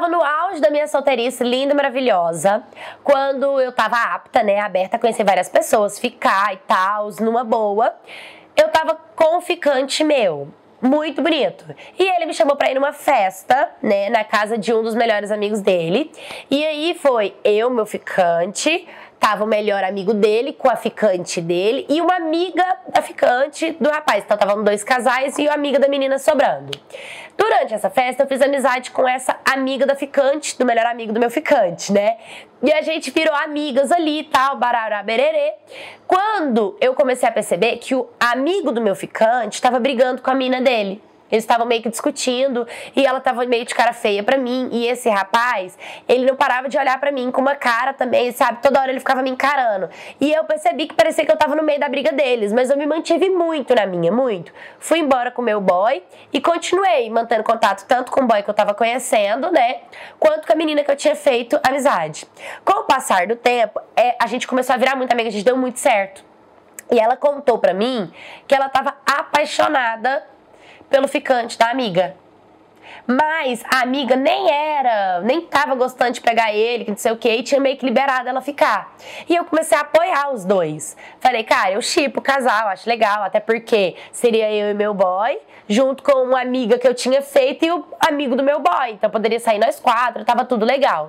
tava no auge da minha solteirice, linda, maravilhosa, quando eu tava apta, né, aberta a conhecer várias pessoas, ficar e tal, numa boa. Eu tava com um ficante meu, muito bonito. E ele me chamou pra ir numa festa, né, na casa de um dos melhores amigos dele. E aí foi eu, meu ficante, tava o melhor amigo dele com a ficante dele e uma amiga da ficante do rapaz. Então estavam 2 casais e a amiga da menina sobrando. Durante essa festa eu fiz amizade com essa amiga da ficante, do melhor amigo do meu ficante, né? E a gente virou amigas ali e tal, barará, bererê. Quando eu comecei a perceber que o amigo do meu ficante tava brigando com a mina dele. Eles estavam meio que discutindo e ela tava meio de cara feia pra mim. E esse rapaz, ele não parava de olhar pra mim com uma cara também, sabe? Toda hora ele ficava me encarando. E eu percebi que parecia que eu tava no meio da briga deles. Mas eu me mantive muito na minha, muito. Fui embora com o meu boy e continuei mantendo contato tanto com o boy que eu tava conhecendo, né? Quanto com a menina que eu tinha feito amizade. Com o passar do tempo, a gente começou a virar muito amiga, a gente deu muito certo. E ela contou pra mim que ela tava apaixonada pelo ficante da amiga. Mas a amiga nem tava gostando de pegar ele, que não sei o que, e tinha meio que liberado ela ficar. E eu comecei a apoiar os dois. Falei, cara, eu shippo o casal, acho legal, até porque seria eu e meu boy, junto com uma amiga que eu tinha feito e o amigo do meu boy. Então poderia sair nós 4, tava tudo legal.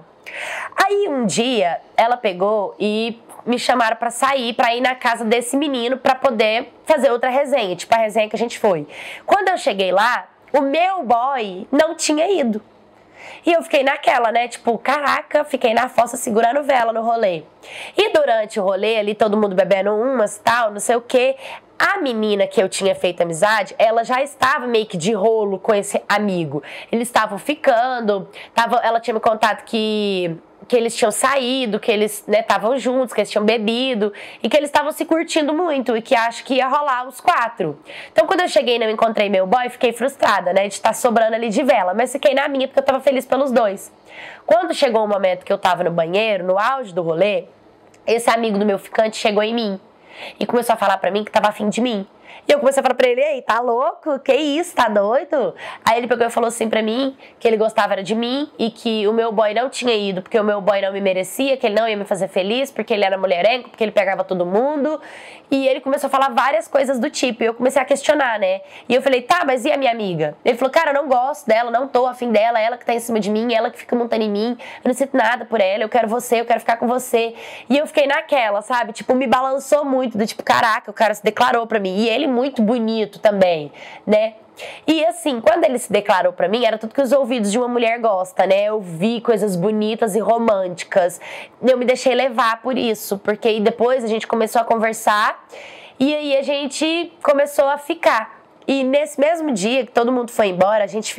Aí um dia ela pegou e me chamaram pra sair, pra ir na casa desse menino pra poder fazer outra resenha, tipo a resenha que a gente foi. Quando eu cheguei lá, o meu boy não tinha ido. E eu fiquei naquela, né, tipo, caraca, fiquei na fossa segurando vela no rolê. E durante o rolê ali, todo mundo bebendo umas, tal, não sei o quê. A menina que eu tinha feito amizade, ela já estava meio que de rolo com esse amigo. Eles estavam ficando, ela tinha me contado que eles tinham saído, que eles estavam juntos, que eles tinham bebido e que eles estavam se curtindo muito e que acho que ia rolar os 4. Então quando eu cheguei e não encontrei meu boy, fiquei frustrada, né, de estar sobrando ali de vela, mas fiquei na minha porque eu tava feliz pelos dois. Quando chegou o momento que eu tava no banheiro, no auge do rolê, esse amigo do meu ficante chegou em mim e começou a falar pra mim que tava afim de mim. E eu comecei a falar pra ele, ei, tá louco? Que isso? Tá doido? Aí ele pegou e falou assim pra mim, que ele gostava de mim e que o meu boy não tinha ido porque o meu boy não me merecia, que ele não ia me fazer feliz, porque ele era mulherengo, porque ele pegava todo mundo. E ele começou a falar várias coisas do tipo, e eu comecei a questionar, né? E eu falei, tá, mas e a minha amiga? Ele falou, cara, eu não gosto dela, não tô afim dela, ela que tá em cima de mim, ela que fica montando em mim, eu não sinto nada por ela, eu quero você, eu quero ficar com você. E eu fiquei naquela, sabe? Tipo, me balançou muito, do tipo, caraca, o cara se declarou pra mim. E ele muito bonito também, né? E assim, quando ele se declarou pra mim, era tudo que os ouvidos de uma mulher gostam, né? Eu vi coisas bonitas e românticas. Eu me deixei levar por isso, porque aí depois a gente começou a conversar e aí a gente começou a ficar. E nesse mesmo dia que todo mundo foi embora, a gente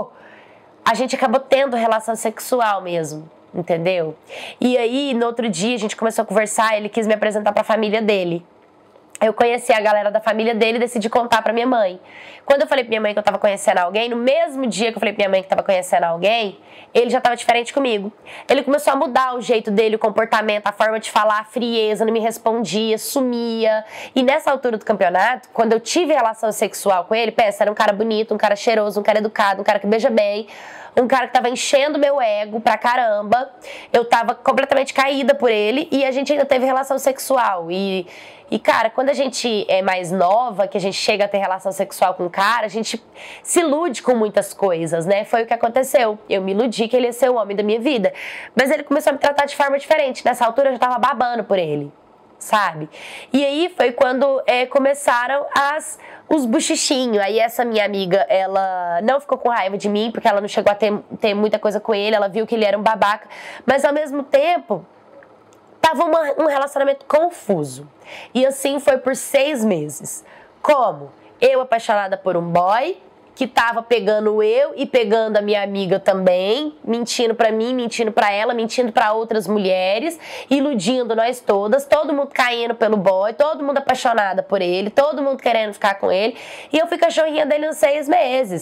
acabou tendo relação sexual mesmo, entendeu? E aí, no outro dia, a gente começou a conversar, ele quis me apresentar pra família dele. Eu conheci a galera da família dele e decidi contar pra minha mãe. Quando eu falei pra minha mãe que eu tava conhecendo alguém, no mesmo dia que eu falei pra minha mãe que tava conhecendo alguém, ele já tava diferente comigo. Ele começou a mudar o jeito dele, o comportamento, a forma de falar, a frieza, não me respondia, sumia. E nessa altura do campeonato, quando eu tive relação sexual com ele, pensa, era um cara bonito, um cara cheiroso, um cara educado, um cara que beija bem, um cara que tava enchendo meu ego pra caramba. Eu tava completamente caída por ele e a gente ainda teve relação sexual. E, cara, quando a gente é mais nova, que a gente chega a ter relação sexual com o cara, a gente se ilude com muitas coisas, né? Foi o que aconteceu. Eu me iludi que ele ia ser o homem da minha vida. Mas ele começou a me tratar de forma diferente. Nessa altura eu já tava babando por ele, sabe? E aí foi quando começaram os buchichinhos. Aí essa minha amiga, ela não ficou com raiva de mim, porque ela não chegou a ter muita coisa com ele, ela viu que ele era um babaca. Mas ao mesmo tempo, tava um relacionamento confuso. E assim foi por 6 meses. Como? Eu apaixonada por um boy que tava pegando eu e pegando a minha amiga também, mentindo pra mim, mentindo pra ela, mentindo pra outras mulheres, iludindo nós todas, todo mundo caindo pelo boy, todo mundo apaixonada por ele, todo mundo querendo ficar com ele, e eu fui cachorrinha dele uns 6 meses.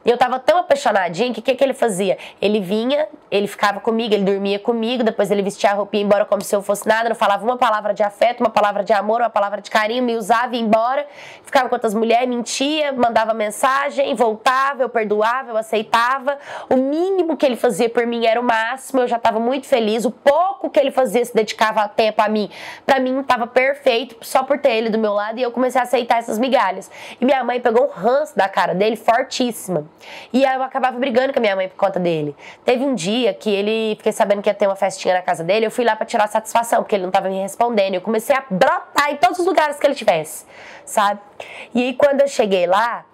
E eu tava tão apaixonadinha que o que ele fazia? Ele vinha, ele ficava comigo, ele dormia comigo, depois ele vestia a roupinha e ia embora como se eu fosse nada, não falava uma palavra de afeto, uma palavra de amor, uma palavra de carinho, me usava e ia embora, ficava com outras mulheres, mentia, mandava mensagem, voltava, eu perdoava, eu aceitava. O mínimo que ele fazia por mim era o máximo, eu já tava muito feliz. O pouco que ele fazia, se dedicava tempo a mim, pra mim tava perfeito, só por ter ele do meu lado, e eu comecei a aceitar essas migalhas. E minha mãe pegou um ranço da cara dele, fortíssima. E eu acabava brigando com a minha mãe por conta dele. Teve um dia que ele, fiquei sabendo que ia ter uma festinha na casa dele, eu fui lá pra tirar satisfação, porque ele não tava me respondendo. Eu comecei a brotar em todos os lugares que ele tivesse, sabe? E aí quando eu cheguei lá,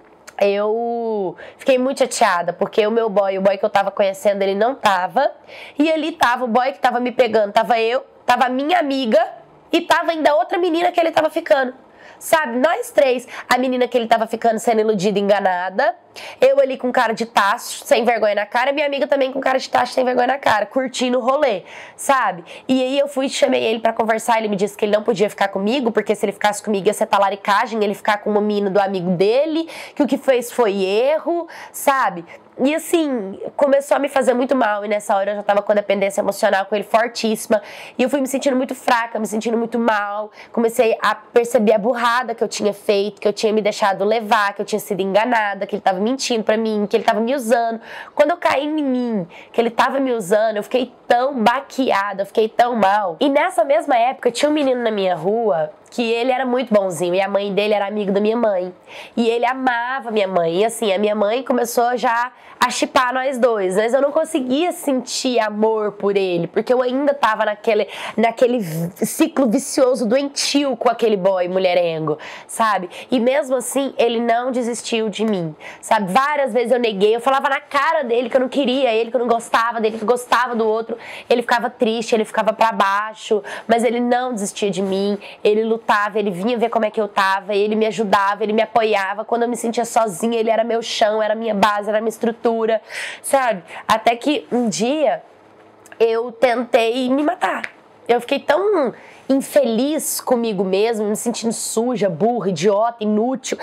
eu fiquei muito chateada, porque o boy que eu tava conhecendo, ele não tava. E ali tava o boy que tava me pegando, tava eu, tava a minha amiga e tava ainda outra menina que ele tava ficando. Sabe, nós três, a menina que ele tava ficando sendo iludida, enganada, eu ali com cara de tacho, sem vergonha na cara, e minha amiga também com cara de tacho, sem vergonha na cara, curtindo o rolê, sabe? E aí eu fui e chamei ele pra conversar, ele me disse que ele não podia ficar comigo, porque se ele ficasse comigo ia ser talaricagem, ele ficar com uma menina do amigo dele, que o que fez foi erro, sabe? E assim, começou a me fazer muito mal, e nessa hora eu já tava com a dependência emocional com ele fortíssima, e eu fui me sentindo muito fraca, me sentindo muito mal, comecei a perceber a burrada que eu tinha feito, que eu tinha me deixado levar, que eu tinha sido enganada, que ele tava mentindo pra mim, que ele tava me usando. Quando eu caí em mim, que ele tava me usando, eu fiquei tão baqueada, eu fiquei tão mal. E nessa mesma época, tinha um menino na minha rua que ele era muito bonzinho, e a mãe dele era amigo da minha mãe. E ele amava minha mãe, e assim, a minha mãe começou já a chipar nós dois, mas eu não conseguia sentir amor por ele, porque eu ainda tava naquele ciclo vicioso doentio com aquele boy mulherengo, sabe? E mesmo assim, ele não desistiu de mim, sabe? Várias vezes eu neguei, eu falava na cara dele que eu não queria ele, que eu não gostava dele, que eu gostava do outro. Ele ficava triste, ele ficava pra baixo, mas ele não desistia de mim, ele lutava, ele vinha ver como é que eu tava, ele me ajudava, ele me apoiava. Quando eu me sentia sozinha, ele era meu chão, era minha base, era minha estrutura, sabe? Até que um dia eu tentei me matar. Eu fiquei tão infeliz comigo mesma, me sentindo suja, burra, idiota, inútil.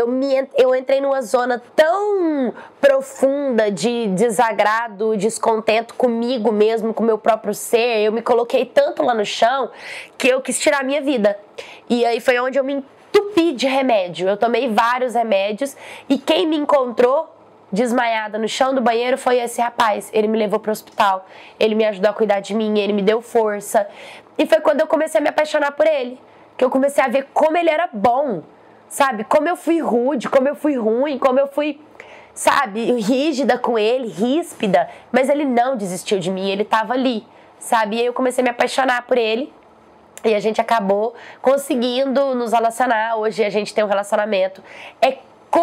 Eu entrei numa zona tão profunda de desagrado, descontento comigo mesmo, com o meu próprio ser. Eu me coloquei tanto lá no chão que eu quis tirar a minha vida. E aí foi onde eu me entupi de remédio. Eu tomei vários remédios e quem me encontrou desmaiada no chão do banheiro foi esse rapaz. Ele me levou para o hospital, ele me ajudou a cuidar de mim, ele me deu força. E foi quando eu comecei a me apaixonar por ele, que eu comecei a ver como ele era bom, sabe? Como eu fui rude, como eu fui ruim, como eu fui, sabe, rígida com ele, ríspida. Mas ele não desistiu de mim, ele estava ali, sabe? E aí eu comecei a me apaixonar por ele. E a gente acabou conseguindo nos relacionar. Hoje a gente tem um relacionamento. É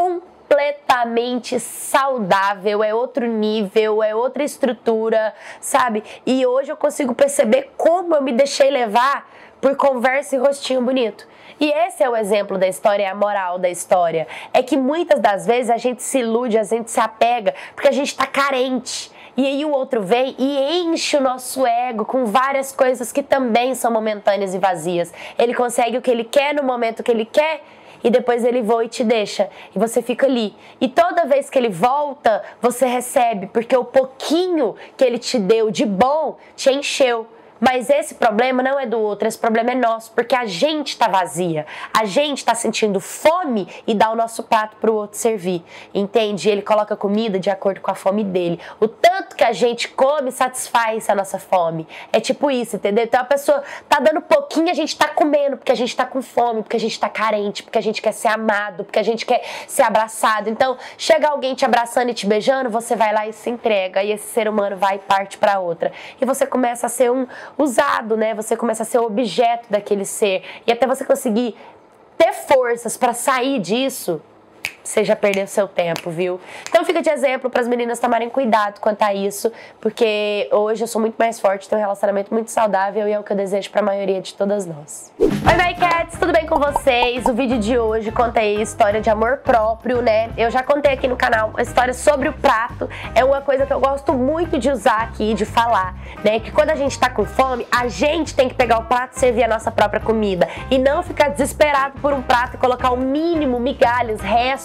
completamente saudável, é outro nível, é outra estrutura, sabe? E hoje eu consigo perceber como eu me deixei levar por conversa e rostinho bonito. E esse é o exemplo da história, é a moral da história. É que muitas das vezes a gente se ilude, a gente se apega, porque a gente tá carente. E aí o outro vem e enche o nosso ego com várias coisas que também são momentâneas e vazias. Ele consegue o que ele quer no momento que ele quer, e depois ele voa e te deixa, e você fica ali. E toda vez que ele volta, você recebe, porque o pouquinho que ele te deu de bom te encheu. Mas esse problema não é do outro, esse problema é nosso, porque a gente tá vazia, a gente tá sentindo fome e dá o nosso prato pro outro servir, entende? Ele coloca comida de acordo com a fome dele. O tanto que a gente come satisfaz a nossa fome. É tipo isso, entendeu? Então a pessoa tá dando pouquinho, a gente tá comendo, porque a gente tá com fome, porque a gente tá carente, porque a gente quer ser amado, porque a gente quer ser abraçado. Então, chega alguém te abraçando e te beijando, você vai lá e se entrega, e esse ser humano vai e parte pra outra. E você começa a ser usado, né? Você começa a ser o objeto daquele ser. E até você conseguir ter forças pra sair disso, você já perdeu seu tempo, viu? Então fica de exemplo para as meninas tomarem cuidado quanto a isso, porque hoje eu sou muito mais forte, tenho um relacionamento muito saudável e é o que eu desejo para a maioria de todas nós. Oi, My Cats, tudo bem com vocês? O vídeo de hoje conta aí a história de amor próprio, né? Eu já contei aqui no canal a história sobre o prato, é uma coisa que eu gosto muito de usar aqui, de falar, né? Que quando a gente tá com fome, a gente tem que pegar o prato e servir a nossa própria comida e não ficar desesperado por um prato e colocar o mínimo, migalhas, restos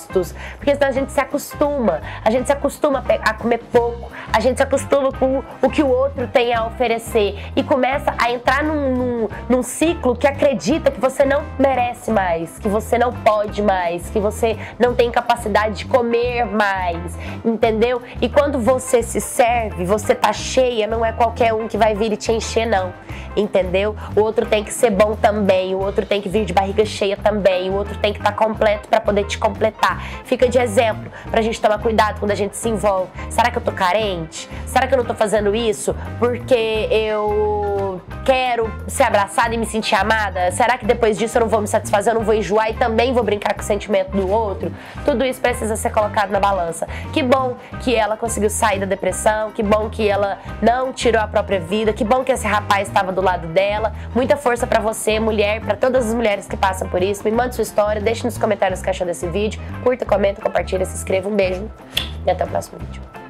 opostos, porque senão a gente se acostuma a comer pouco, a gente se acostuma com o que o outro tem a oferecer e começa a entrar num ciclo que acredita que você não merece mais, que você não pode mais, que você não tem capacidade de comer mais, entendeu? E quando você se serve, você tá cheia, não é qualquer um que vai vir e te encher, não, entendeu? O outro tem que ser bom também, o outro tem que vir de barriga cheia também, o outro tem que estar completo para poder te completar. Fica de exemplo pra gente tomar cuidado quando a gente se envolve. Será que eu tô carente? Será que eu não tô fazendo isso porque eu quero ser abraçada e me sentir amada? Será que depois disso eu não vou me satisfazer, eu não vou enjoar e também vou brincar com o sentimento do outro? Tudo isso precisa ser colocado na balança. Que bom que ela conseguiu sair da depressão, que bom que ela não tirou a própria vida, que bom que esse rapaz estava do lado dela. Muita força pra você, mulher, pra todas as mulheres que passam por isso. Me manda sua história, deixe nos comentários o que achou desse vídeo, curta, comenta, compartilha, se inscreva. Um beijo e até o próximo vídeo.